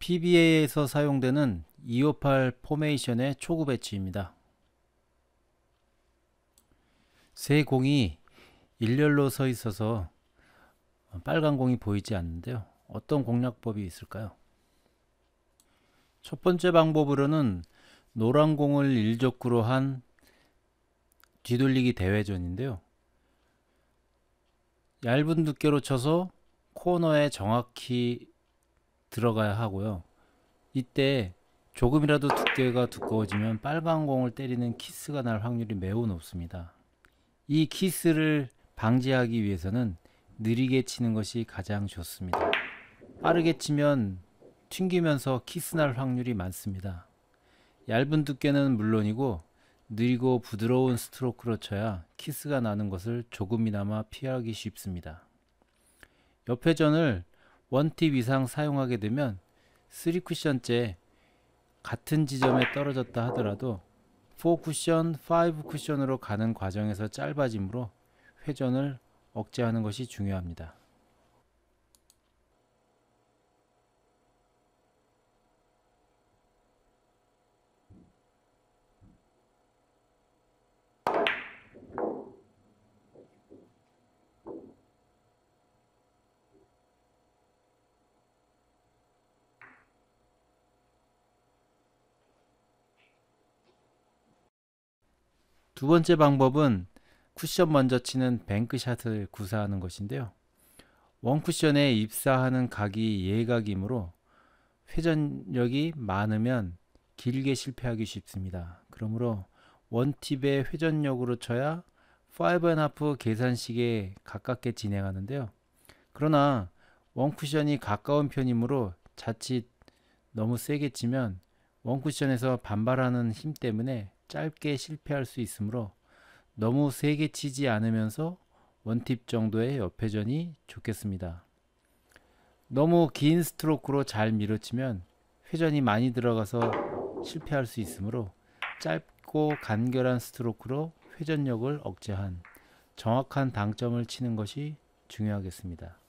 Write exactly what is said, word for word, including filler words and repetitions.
피비에이에서 사용되는 이오팔 포메이션의 초구 배치입니다. 세 공이 일렬로 서 있어서 빨간 공이 보이지 않는데요. 어떤 공략법이 있을까요? 첫 번째 방법으로는 노란 공을 일족구로 한 뒤돌리기 대회전인데요. 얇은 두께로 쳐서 코너에 정확히 들어가야 하고요. 이때 조금이라도 두께가 두꺼워지면 빨간 공을 때리는 키스가 날 확률이 매우 높습니다. 이 키스를 방지하기 위해서는 느리게 치는 것이 가장 좋습니다. 빠르게 치면 튕기면서 키스 날 확률이 많습니다. 얇은 두께는 물론이고 느리고 부드러운 스트로크로 쳐야 키스가 나는 것을 조금이나마 피하기 쉽습니다. 옆회전을 원팁 이상 사용하게 되면 쓰리 쿠션째 같은 지점에 떨어졌다 하더라도 사 쿠션, 오 쿠션으로 가는 과정에서 짧아지므로 회전을 억제하는 것이 중요합니다. 두 번째 방법은 쿠션 먼저 치는 뱅크샷을 구사하는 것인데요. 원쿠션에 입사하는 각이 예각이므로 회전력이 많으면 길게 실패하기 쉽습니다. 그러므로 원팁의 회전력으로 쳐야 오 앤 하프 계산식에 가깝게 진행하는데요. 그러나 원쿠션이 가까운 편이므로 자칫 너무 세게 치면 원쿠션에서 반발하는 힘 때문에 짧게 실패할 수 있으므로 너무 세게 치지 않으면서 원팁 정도의 옆회전이 좋겠습니다. 너무 긴 스트로크로 잘 밀어치면 회전이 많이 들어가서 실패할 수 있으므로 짧고 간결한 스트로크로 회전력을 억제한 정확한 당점을 치는 것이 중요하겠습니다.